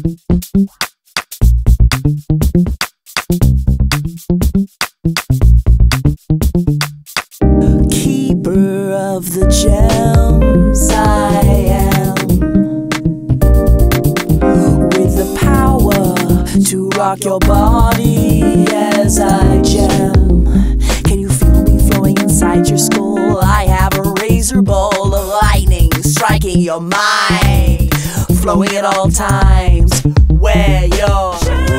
Keeper of the gems I am, with the power to rock your body as I jam. Can you feel me flowing inside your skull? I have a razor ball of lightning striking your mind, flowing at all times where you're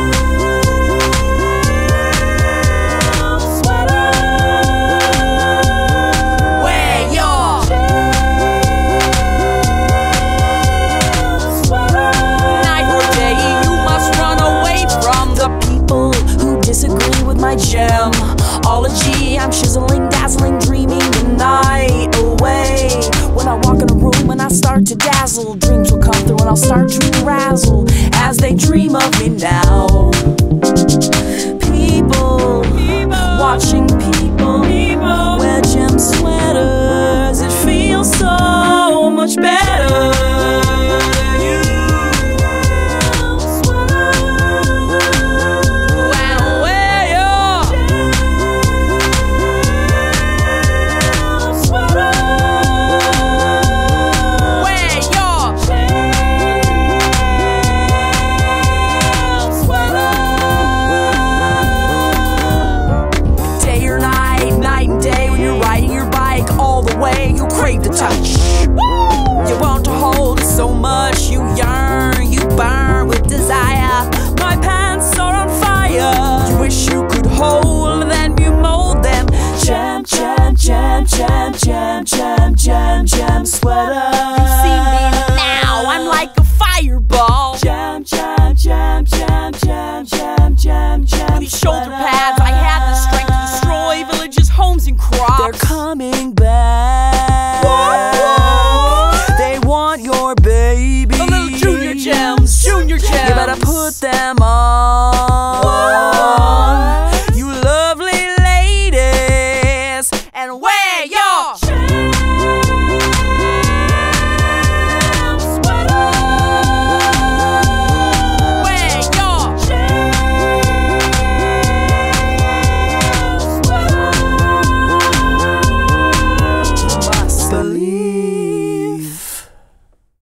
disagree with my gemology. I'm chiseling, dazzling, dreaming the night away. When I walk in a room and I start to dazzle, dreams will come through and I'll start to razzle as they dream of me now.